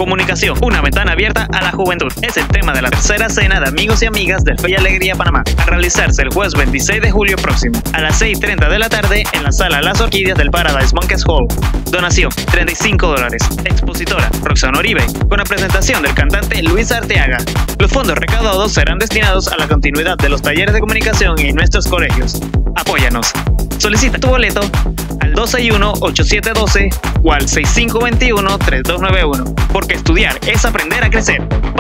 Comunicación, una ventana abierta a la juventud. Es el tema de la tercera cena de amigos y amigas del Fe y Alegría Panamá, a realizarse el jueves 26 de julio próximo, a las 6:30 de la tarde en la sala Las Orquídeas del Paradise Monkeys Hall. Donación, $35. Expositora, Roxana Oribe, con la presentación del cantante Luis Arteaga. Los fondos recaudados serán destinados a la continuidad de los talleres de comunicación en nuestros colegios. Apóyanos. Solicita tu boleto al 261-8712 o al 6521-3291, porque estudiar es aprender a crecer.